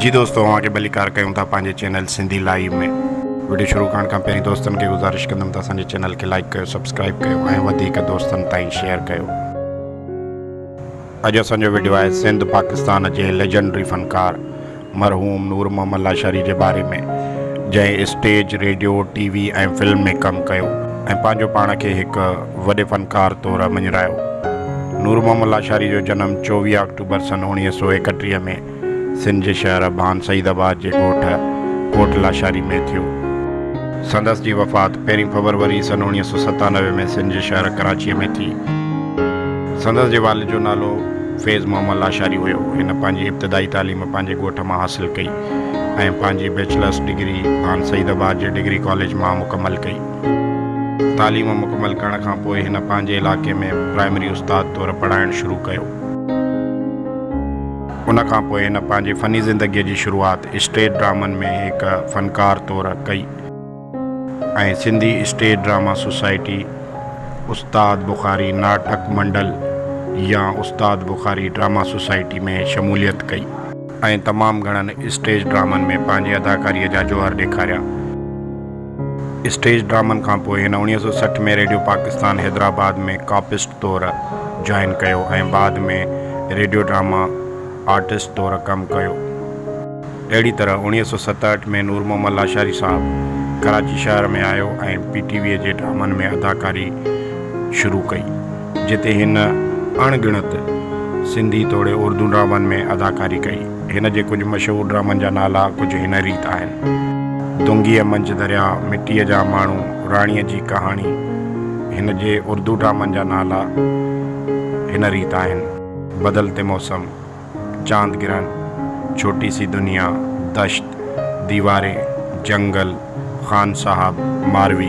जी दोस्तों, अवां खे भलीकार कयूं था पंहिंजे चैनल सिंधी लाइव में। वीडियो शुरू करण खां पहिरीं दोस्तनि खे गुज़ारिश कंदुमि त असांजे चैनल खे लाइक कयो, सब्सक्राइब कयो ऐं वधीक दोस्तनि ताईं शेयर कयो। अॼु असांजो वीडियो आहे सिंध पाकिस्तान जे लेजेंडरी फ़नकार मरहूम नूर मोहम्मद लाशारी जे बारे में, जंहिं स्टेज, रेडियो, टीवी ऐं फिल्म में कमु कयो ऐं पंहिंजो पाण खे हिकु वॾे फ़नकार तौरु मञरायो। नूर मोहम्मद लाशारी जो जनमु 24 अक्टूबर सन 1931 में सिंध जे शहर भान सईदाबाद जे ॻोठ कोट लाशारी में थियो। संदसि जी वफ़ात 1 फरवरी सन 1997 में सिंध जे शहर कराचीअ में थी। संदसि जे वालिद जो नालो फैज़ मोहम्मद लाशारी हुयो। हिन पंहिंजी इब्तिदाई तालीम पंहिंजे ॻोठ मां हासिलु कई ऐं पंहिंजी बैचलर्स डिग्री भान सईदाबाद जे डिग्री कॉलेज मां मुकमल कई। तालीम मुकमल करण खां पोइ हिन पंहिंजे इलाइक़े में प्राइमरी उस्ताद तौरु पढ़ाइणु शुरू कयो। उन खां पोइ हिन पंहिंजी फ़नी ज़िंदगीअ जी शुरूआति स्टेज ड्रामनि में हिकु फ़नकार तौरु कई ऐं सिंधी स्टेज ड्रामा सोसाइटी, उस्ताद बुखारी नाटक मंडल या उस्ताद बुखारी ड्रामा सोसाइटी में शमूलियत कई ऐं तमामु घणनि स्टेज ड्रामनि में पंहिंजी अदाकारीअ जा जौहर ॾेखारिया। स्टेज ड्रामनि खां पोइ हिन 1960 में रेडियो पाकिस्तान हैदराबाद में कॉपिस्ट तौरु जॉइन कयो ऐं बाद में रेडियो ड्रामा आर्टिस्ट तौरु कमु कयो। अहिड़ी तरह 1967 में नूर मोहम्मद लाशारी साहब कराची शहर में आयो ऐं PTV जे ड्रामनि में अदाकारी शुरू कई, जिते हिन अणगिणत सिंधी तोड़े उर्दू ड्रामनि में अदाकारी कई। हिन जे कुझु मशहूरु ड्रामनि जा नाला कुझु हिन रीत आहिनि: दुंगीअ मंझि दरिया, मिटीअ जा माण्हू, राणीअ जी कहाणी। हिन जे उर्दू ड्रामनि जा नाला हिन रीत आहिनि: बदलते मौसम, चांद गिरन, छोटी सी दुनिया, दश्त, दीवारें, जंगल, खान साहब, मारवी।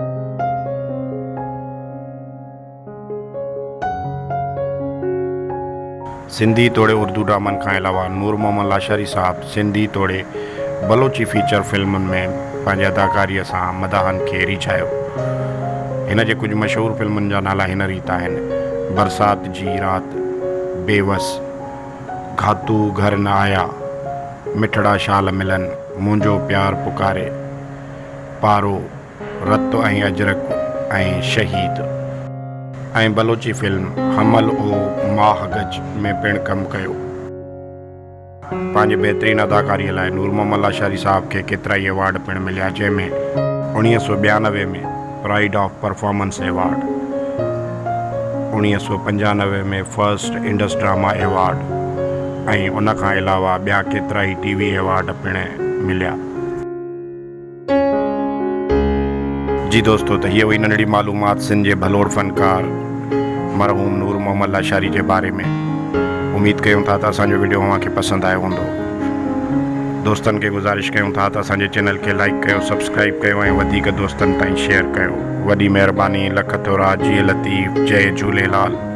सिंधी तोड़े उर्दू ड्रामनि खां अलावा नूर मोहम्मद लाशारी साहब सिंधी तोड़े बलोची फीचर फिल्मुनि में पंहिंजे अदाकारीअ सां मदाहनि खे रिझायो। हिन जे कुझु मशहूरु फिल्मुनि जा नाला हिन रीत आहिनि: बरसात जी रात, बेवस, घातू घर न आया, मिठड़ा शाल मिलन, मुंहिंजो प्यार पुकारे, पारो, रत ऐं अजरक ऐं शहीद। ऐं बलोची फिल्म हमल ओ माहगज में पिणु कमु कयो। पंहिंजे बहितरीन अदाकारीअ लाइ नूर मोहम्मद लाशारी साहब खे केतिरा ई अवार्ड पिणु मिलिया, जंहिंमें 1992 में प्राइड ऑफ परफॉर्मेंस अवार्ड, 1995 में फर्स्ट इंडस ड्रामा अवार्ड ऐं उन खां अलावा ॿिया केतिरा ई TV अवार्ड पिणु मिलिया। जी दोस्तों, त हीअ हुई नंढड़ी मालूमात सिंध जे भलोड़ फ़नकार मरहूम नूर मोहम्मद लाशारी जे बारे में। उमेद कयूं था त असांजो वीडियो अव्हांखे पसंदि आयो हूंदो। दोस्तनि खे गुज़ारिश कयूं था त असांजे चैनल खे लाइक कयो, सब्सक्राइब कयो ऐं वधीक दोस्तनि ताईं शेयर कयो। वॾी महिरबानी। लख थोरा। जी लतीफ़। जय झूलेलाल।